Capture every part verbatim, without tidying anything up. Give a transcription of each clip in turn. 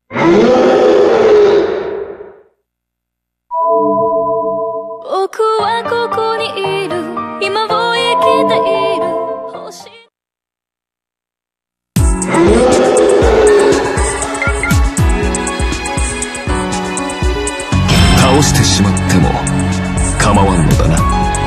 僕はここにいる、今を生きている星。 倒してしまっても構わんのだな。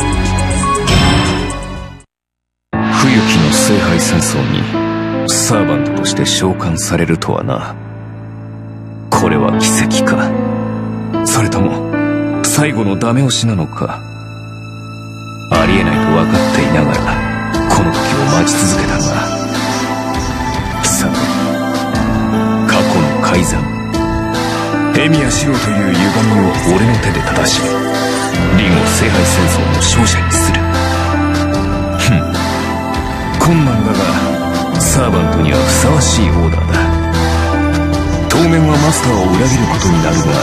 冬季の聖杯戦争にサーバントとして召喚されるとはな。これは奇跡か、それとも最後のダメ押しなのか。ありえないと分かっていながらこの時を待ち続けたが、さて過去の改ざん、エミヤシロという歪みを俺の手で正し、リンを聖杯戦争の勝者にする。ふん、困難だがサーバントにはふさわしいオーダーだ。当面はマスターを裏切ることになるが、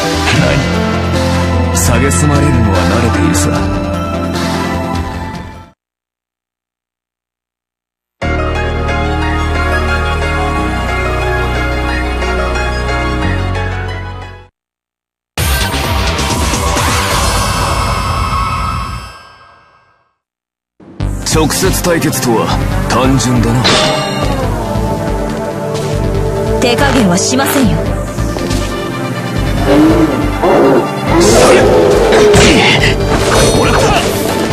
何、蔑まれるのは慣れているさ。直接対決とは単純だな。 手加減はしませんよ。 もらった。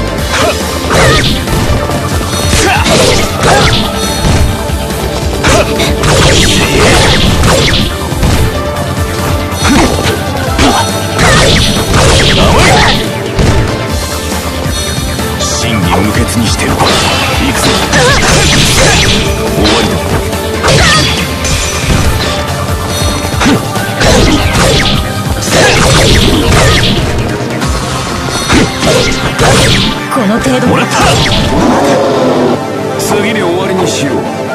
真偽無欠にしてる。行くぞ。終わりだ。 この程度もらった。次で終わりにしよう。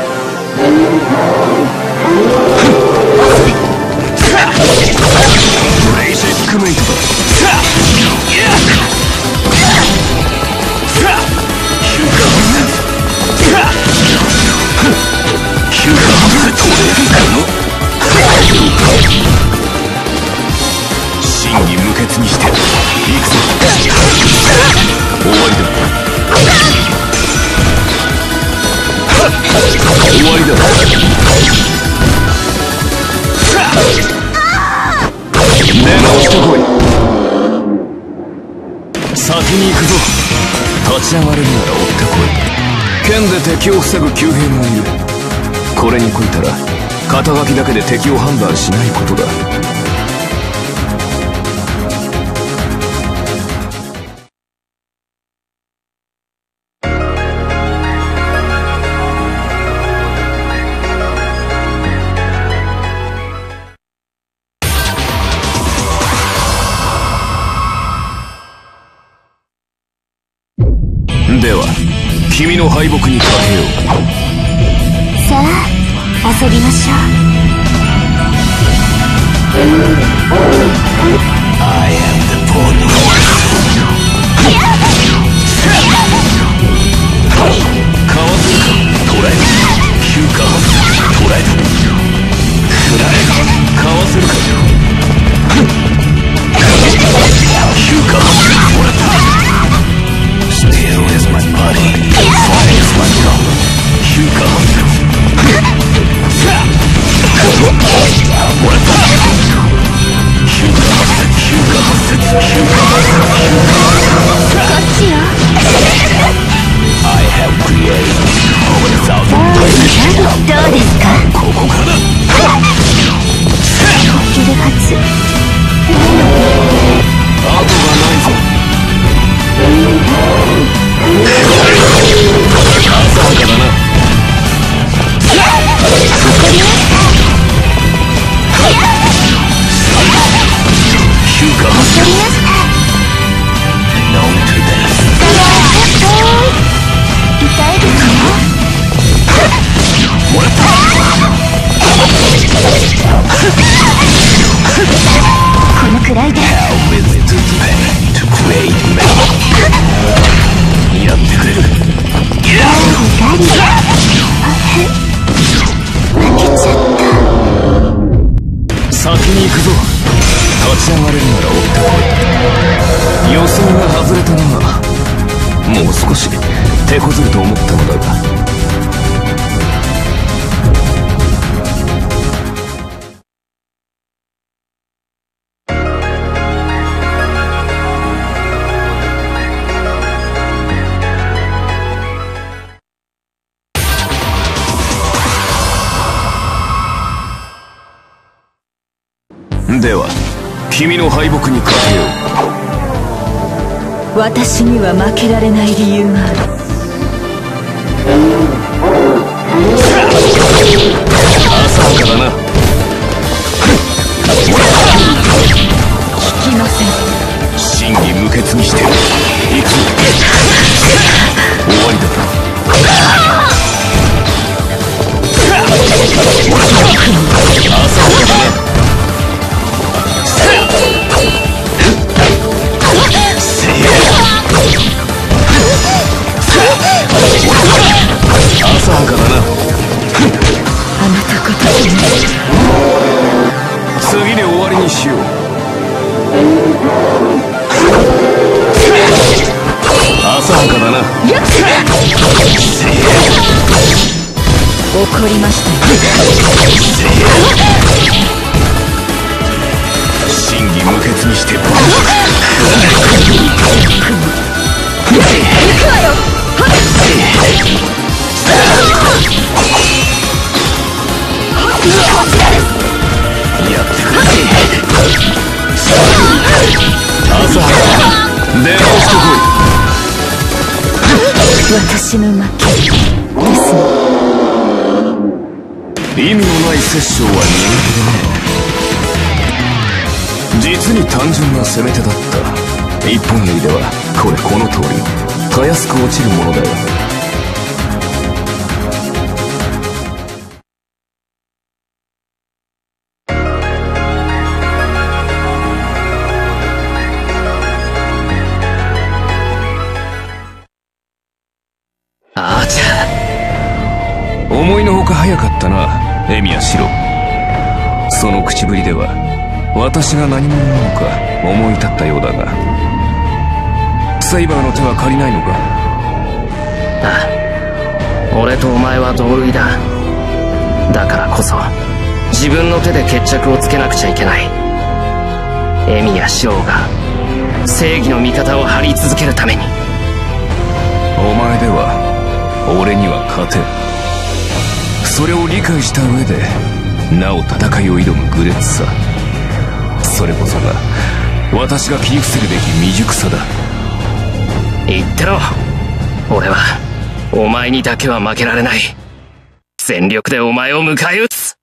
ブレイシックメイトだ。真偽無欠にして行くぞ。終わりだ。終わりだ。出直してこい。先に行くぞ。立ち上がれるなら追ってこい。剣で敵を防ぐ急兵もいる。これにこいたら肩書きだけで敵を判断しないことだ。では君の敗北にかけよう。 さあ遊びましょう。 I am the portal. かわせるか、捕らえた。休暇捕らえた。くらえ、かわせるか。休暇もらった。Steel is my body, fire is my gun. 休暇先に行くぞ。立ち上がれるなら追ってこい。予想が外れたな。もう少し手こずると思ったのだが。では君の敗北にかけよう。私には負けられない理由がある。 浅はかだな。 聞きません。 真偽無欠にして行く。終わりだ。浅はかだな。浅はかだな。 あなた方次で終わりにしよう。浅はかだな。 怒りましたよ。 真偽無欠にして行くわよ。 やってくれ。朝出直してこい。私の負けですね。 意味のない殺生は苦手でね。実に単純な攻め手だった。一本槍ではこれこの通りたやすく落ちるものだよ。あーちゃ、思いのほか早かったな、エミヤシロ。その口ぶりでは私が何者なのか思い立ったようだが、サイバーの手は借りないのか？ ああ、俺とお前は同類だ。だからこそ自分の手で決着をつけなくちゃいけない。エミやシローが正義の味方を張り続けるために。 お前では俺には勝てん。それを理解した上でなお戦いを挑む愚劣さ、それこそが私が切り伏せるべき未熟さだ。 言ってろ。俺はお前にだけは負けられない。全力でお前を迎え撃つ。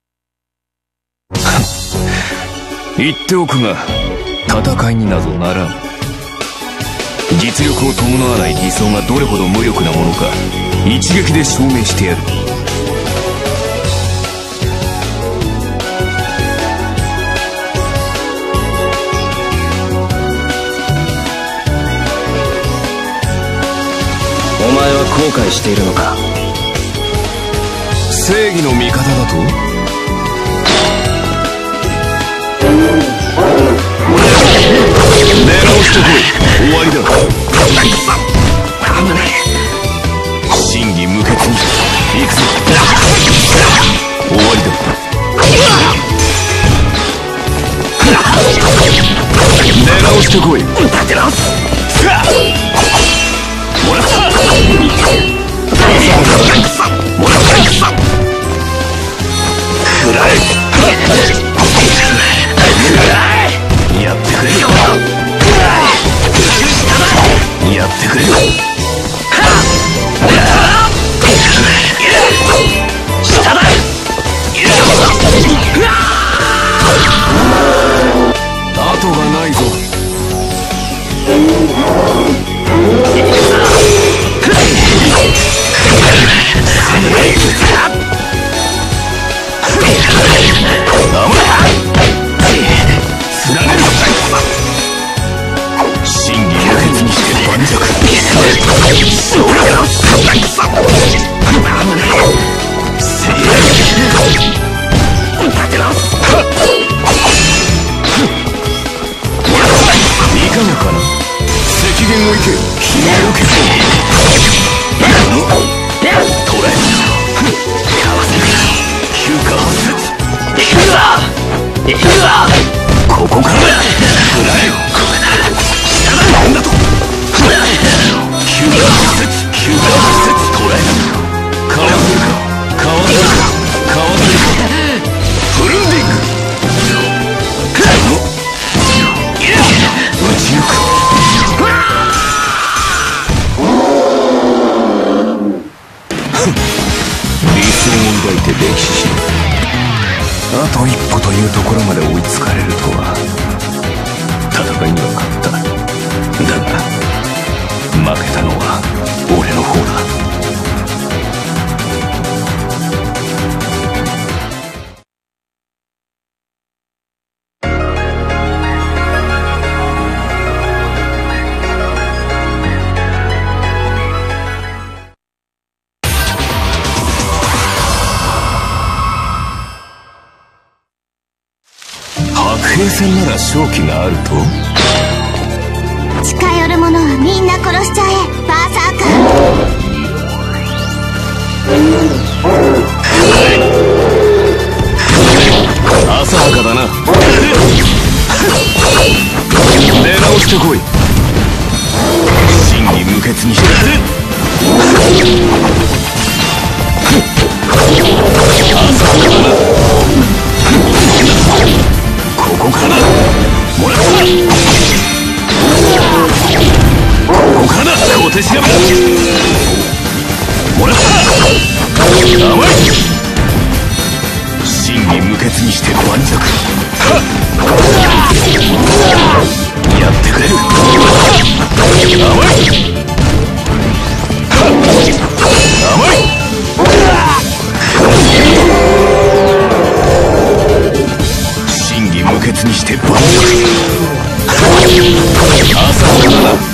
言っておくが戦いになぞならん。実力を伴わない理想がどれほど無力なものか一撃で証明してやる。 お前は後悔しているのか？ 正義の味方だと？出直してこい。終わりだ。 危ない。 真偽無欠に行くぞ。終わりだ。出直してこい。 立て直す。 もらった。もらった。くらえ。やってくれよ。やってくれよ。下だ。後がないぞ。後を行け。ひねをけ。トレかわせる。休暇発節。行くぞ。行くぞ。ここからだ。食らえよ。下だ。なんだと。休暇発節。休暇発節。トレかわせるか。かわせるか。かわせるか。フルンディング。打ち抜く。理想を抱いて歴史しろ。あと一歩というところまで追いつかれるとは。戦いには勝った。だが負けたのは俺の方だ。白兵戦なら勝機があると。 近寄る者はみんな殺しちゃえ。バーサーカー。浅はかだな。出直してこい。真に無欠にして浅はかだな。ここからだ。もらった。ここからだ。小手調べだ。もらった。甘い。真に無欠にして盤石。やってくれる。甘い。甘い。無欠にして盤石。朝はだな。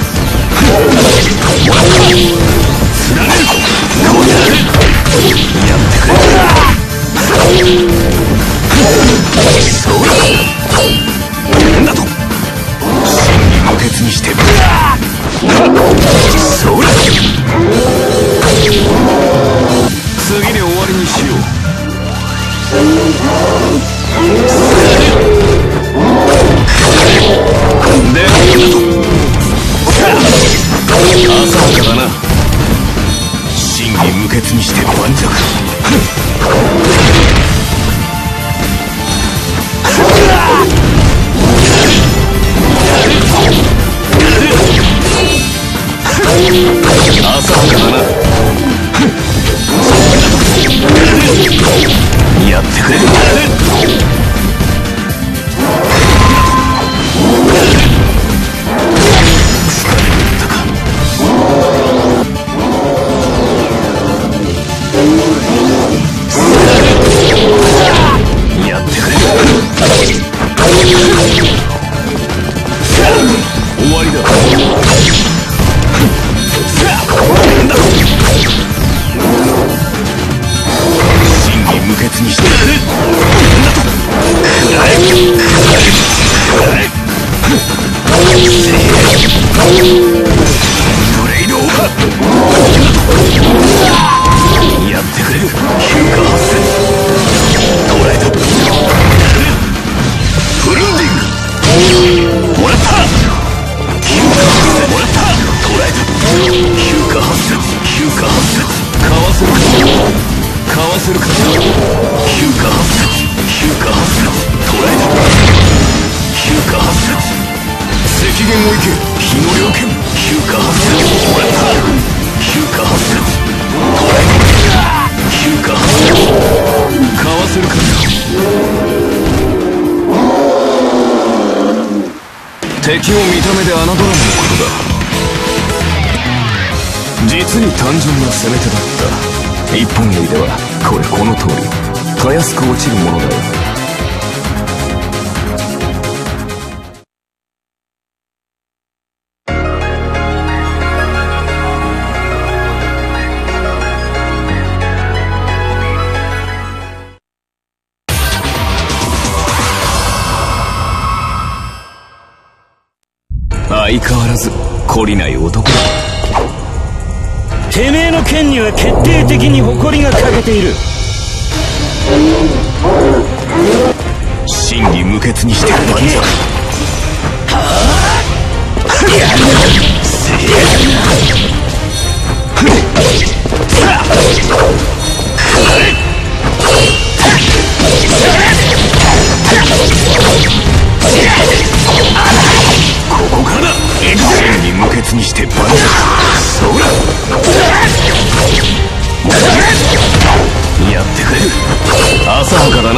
つられる。こうやる。やってくれ。そうだ。なんだと。真に無欠にしてそうだ。次で終わりにしよう。で、朝はかだな。真に無欠にして盤石。朝はかだな。やってくれ。やってくれ。終わりだ。真に無欠にしてくれ。くらえ。くらえ。トレイドオーバー。やってくれる。休暇発生。捕らえた。フルンディング。もらった。休暇発生。もらった。捕らえた。休暇発生。休暇発生。かわせるか。かわせるか。休暇発生。休暇発生。捕らえた。休暇発生。赤弦を行け。日の猟犬。休暇発生。もらった。休暇発生。捕らえた。休暇発生。かわせるか。敵を見た目で侮らないことだ。実に単純な攻め手だった。一本槍ではこれこの通りたやすく落ちるものだよ。相変わらず懲りない男だ。 てめえの剣には決定的に誇りが欠けている。 真偽無欠にして万歳。ここからだ。真偽無欠にして万歳。そうだ。やってくれる。浅はかだな。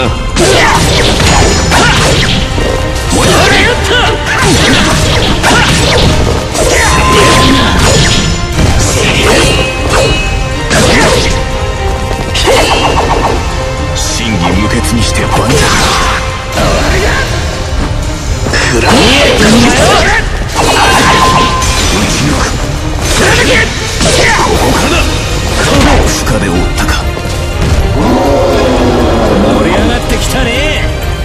真偽無欠にして万歳。くらえ打ち抜く。ここからだ。深手を負ったか。 盛り上がってきたね。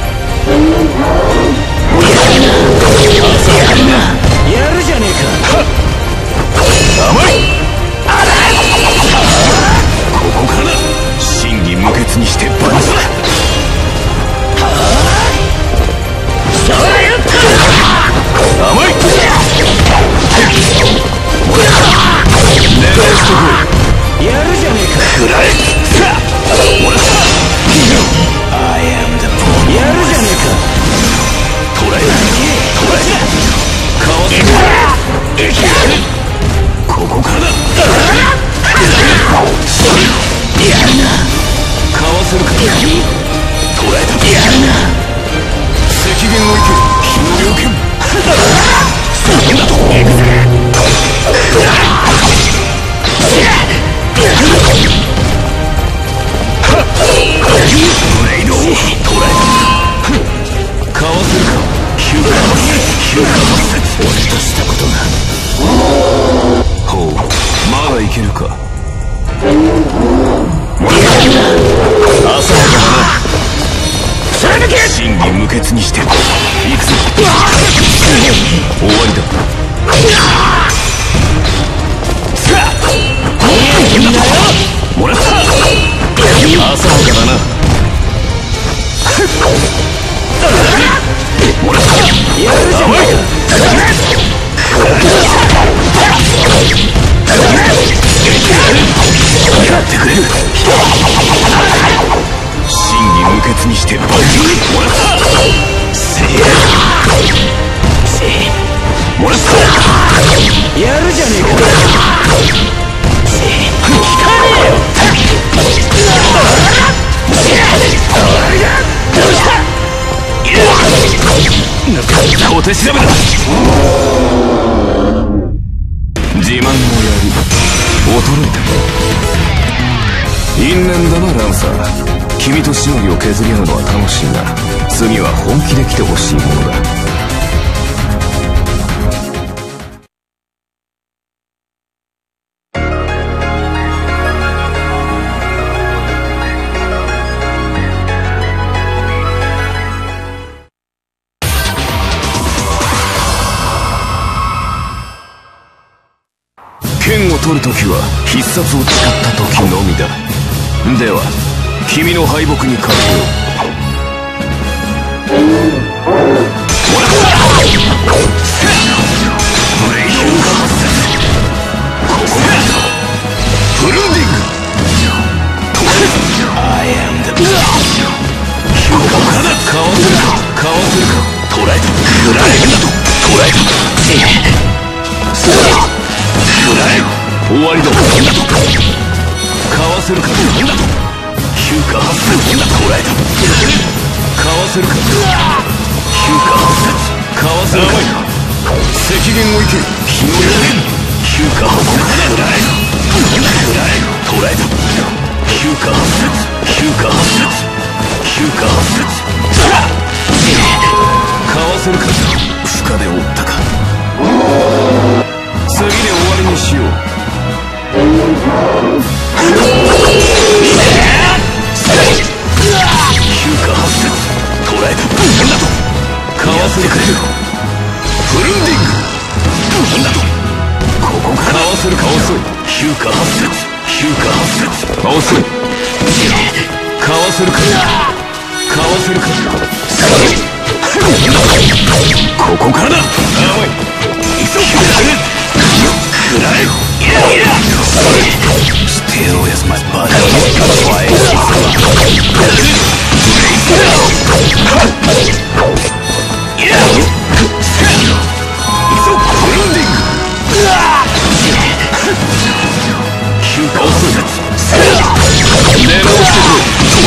やるじゃねえか。 甘い。ここからだ。真偽無欠にして万歳。甘い。 やるじゃねえか。 くらえ。 やるじゃねえか。 捕らえ捕らえかわせる。ここからだ。やるな。かわせるか。捕らえた。やるな。赤弦をいけ。日の猟剣。そんなとこ行くぜ。ブレイドを捕らえた。かわせるか。ヒューカーヒューカー俺としたことが。ほう、まだいけるか。朝だな。真偽無欠にして行くぞ。終わりだ。もらった。朝はかだな。もらった。 やるじゃねえか。 やってくれる。真偽無欠にしてバイク。もらった。せいもらった。 やるじゃねえか。聞かねえよ。どうした。 小手調べだ。自慢の槍衰えたか。因縁だなランサー。君としのぎを削り合うのは楽しいが、次は本気で来てほしいものだ。剣を取るときは必殺を使ったときのみだ。では君の敗北にかけよう。もらった。ブレイヒューが発生。ここだ。フルンディング。I am the boss。ここからだ。かわせるか。かわせるか。捕らえた。くらえんだと。捕らえた。くらえ。終わりだ。なんだと。かわせるか。なんだと。ヒューカー発生。捕らえた。かわせるか。ヒューカー発生。かわせるか。赤弦をいけ。日の両剣。ヒューカー発生。くらえ。くらえ。捕らえた。ヒューカー発生。ヒューカー発生。ヒューカー発生。かわせるか。深手を負ったか。次で終わりにしよう。ヒューカー発生。捕らえた。なんだと。かわせるか。フルンディング。なんだと。 こかわせるか遅い。ヒューカ発節。ヒューカ発節。遅い。かわせるか。かわせるか。ここからだ。甘い。急げ。くらえ。イライラ。Still is my body. Why is it? イラ。急ぐ。ブルンディング。ヒューカ発節。狙おうしてくれ。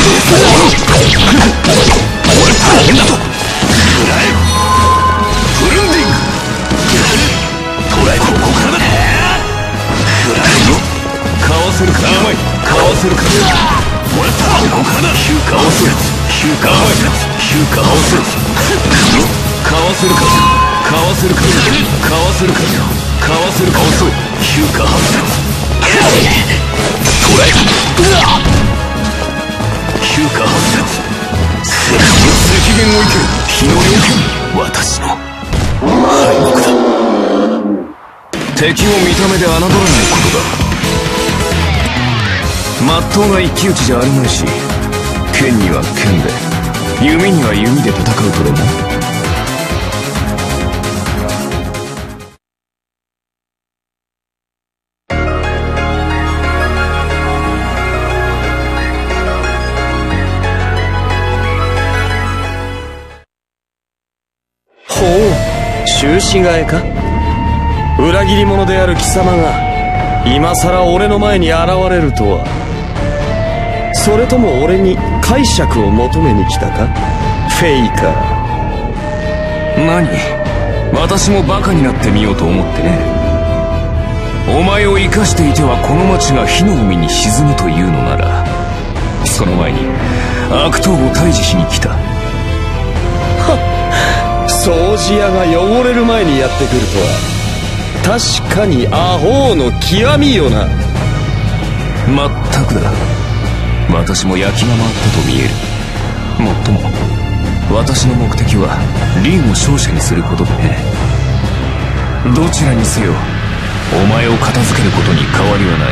俺大変だと。くらえ。ブルンディング。捕らえここからだ。くらえよ。かわせるか。甘い。かわせるか。もらった。ここからだ。ヒューカ発節。ヒューカ発節。ヒューカ発節。かわせるか。かわせるか。かわせるか。かわせるか。遅い。ヒューカ発節。捕らえた。ヒューカ発節。赤源を生ける。日の猟犬。私の敗北だ。敵を見た目で侮らないことだ。まっとうな一騎打ちじゃあるまいし、剣には剣で、弓には弓で戦うとでも。 ほう、終始替えか。裏切り者である貴様が今さら俺の前に現れるとは。それとも俺に解釈を求めに来たか、フェイカー。 何？私もバカになってみようと思ってね。お前を生かしていてはこの町が火の海に沈むというのなら、その前に悪党を退治しに来た。 はっ、掃除屋が汚れる前にやってくるとは確かにアホの極みよな。 まったくだ。私も焼きが回ったと見える。もっとも私の目的はリンを勝者にすることでね。どちらにせよお前を片付けることに変わりはない。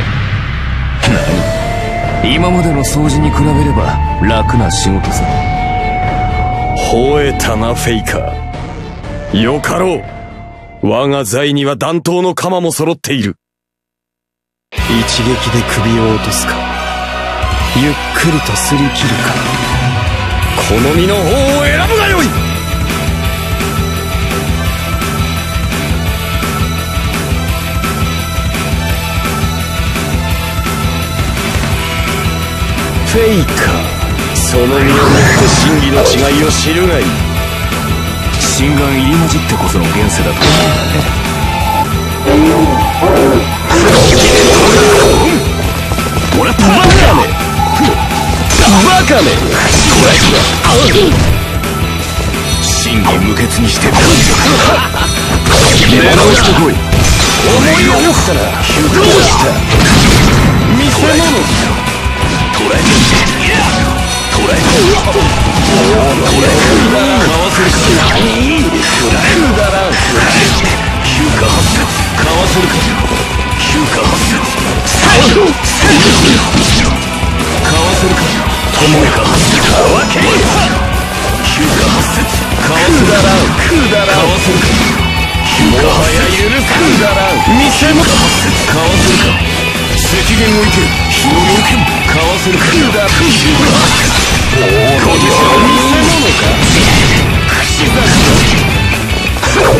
何？今までの掃除に比べれば楽な仕事さ。 吠えたなフェイカー。よかろう。我が財には弾頭の鎌も揃っている。一撃で首を落とすか、ゆっくりとすり切るか、好みの方を選ぶがよい。フェイカー、その身をもって真偽の違いを知るがいい。 心眼入り混じってこその現世だと思うんだね。もらった。バカめバカめ。真偽無欠にして断食。狙わしてこい。 思い起こしたらどうした。見せ物。 捕らえて捕らえて捕らえてかわせるか。何くらえるだらん。ヒューカ発節。かわせるか。ヒューカ発節。かわせるか。ともえか発節。かわけヒューカ発節。かわせるか。くだらん。かわせるか。ヒューカ発節。許すくだらん。見せ物発節。かわせるか。赤源を生ける。日の猟犬。かわせるか。ヒューカ発節。おお、これは見せ物か。串刺しそこ。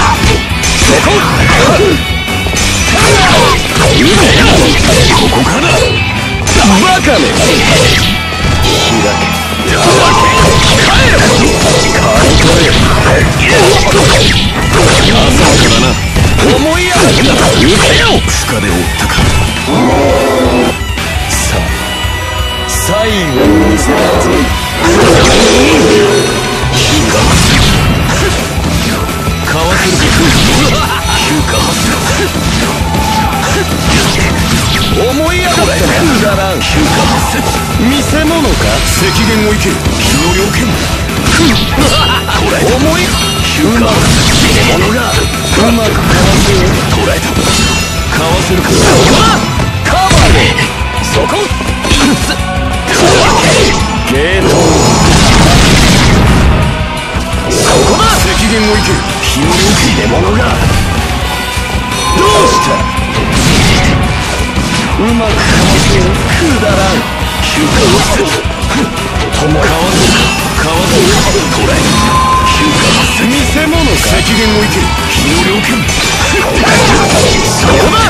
ここからだ。バカめ。開け。たわけ。帰れ。カニ取れ。朝からな。思いやがった。受けよ。深でおったか。さあ、最後に見せたぞ。ヒューカ発生。かわせるか。ヒューカ発生。思い上がったな。くだらん。ヒューカ発生。見せ物か。赤源を生ける。日の猟犬。これ思いヒューカ発生。物がうまくかわせよ。捕らえた。 するか。カバーでそこゲートそこだ。赤弦をいけ。火の入れ物がどうした。うまくかわせよ。くだらん。休暇発生。ともかわせるか。かわせるか。トライ。休暇発生。見せ物か。赤弦をいけ。火の猟犬。そこだ。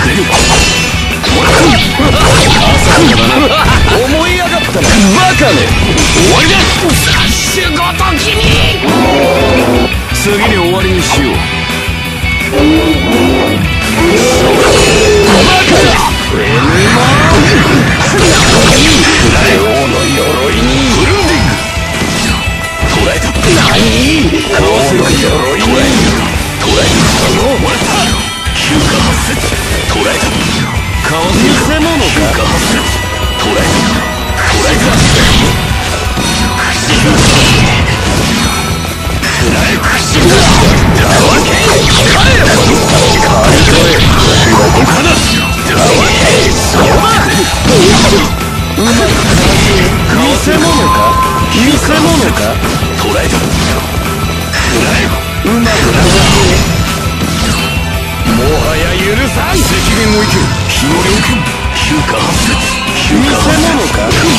朝からな。思い上がったな。バカね。終わりだ。殺手ごと君。次に終わりにしよう。バカだ。エヌマ王の鎧にフルンディング。捕らえた。何かわせるか。鎧に捕らえた。もらった。休暇発生。捕らえた。かわせるか。偽物か。休暇発生。捕らえた。捕らえた。口がくらえ口がたわけ控えろ。カリトレここかな。たわけそうだ。うまくかわせ偽物か。偽物か。捕らえた。くらえろ。うまくかわせもはや許さん。赤弦をいけ。火の猟犬。休暇発生。休暇発生。偽物か。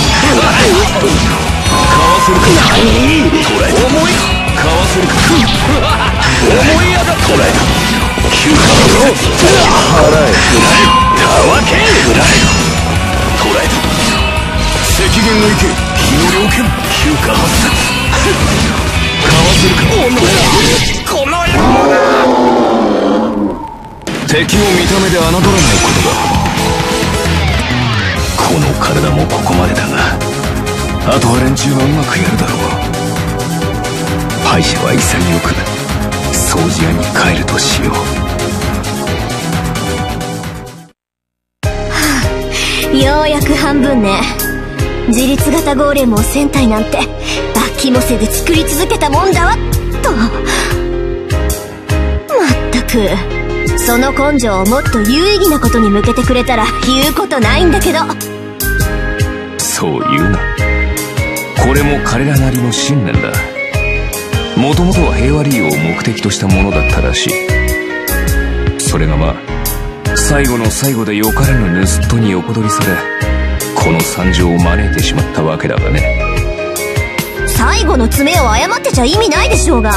かわせるか。何捕らえた。重いかわせるか。思い上がった。捕らえた。休暇発生。払え。くらえたわけ。くらえ捕らえた。赤弦をいけ。火の猟犬。休暇発生。かわせるか。この敵を見た目で侮らないことだ。この体もここまでだが、あとは連中はうまくやるだろう。敗者は潔く掃除屋に帰るとしよう。 はあ、ようやく半分ね。自立型ゴーレムをせん体なんて飽きもせで作り続けたもんだわと。まったくその根性をもっと有意義なことに向けてくれたら言うことないんだけど。 そう言うな。これも彼らなりの信念だ。もともとは平和利用を目的としたものだったらしい。それがまあ最後の最後でよかれぬ盗人に横取りされ、この惨状を招いてしまったわけだがね。 最後の爪を誤ってちゃ意味ないでしょうが。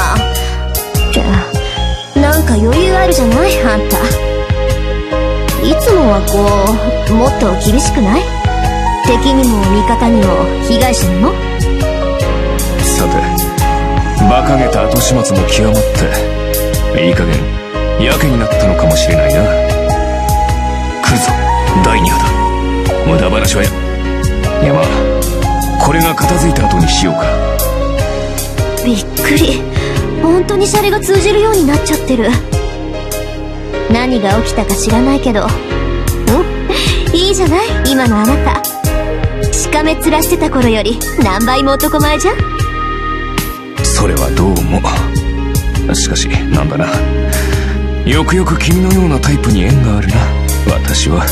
なんか余裕あるじゃないあんた。いつもはこうもっと厳しくない？敵にも味方にも被害者にも。 さて馬鹿げた後始末も極まっていい加減やけになったのかもしれないな。来るぞ第二波だ。無駄話はやいやまあこれが片付いた後にしようか。 びっくり。本当にシャレが通じるようになっちゃってる。何が起きたか知らないけど、うんいいじゃない今のあなた。しかめ面してた頃より何倍も男前じゃん。 それはどうも。しかしなんだな、よくよく君のようなタイプに縁があるな私は。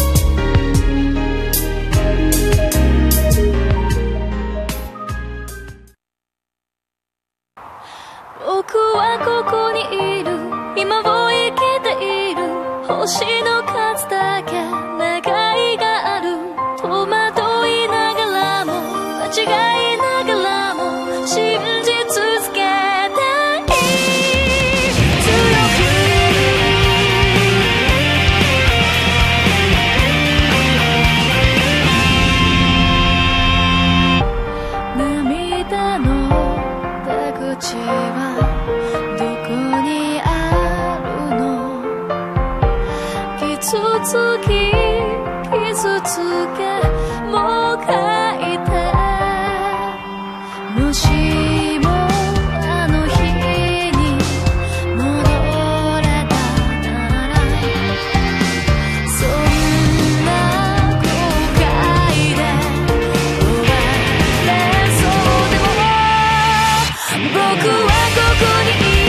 僕はここにいる、今を生きている。星の数だけ願いがある。戸惑いながらも間違いながらも信じ続けたい。強く涙の出口はどこにあるの。傷つき傷つけもう書いて、もしもあの日に戻れたなら、そんな後悔で終われそうでも、僕はここにいる。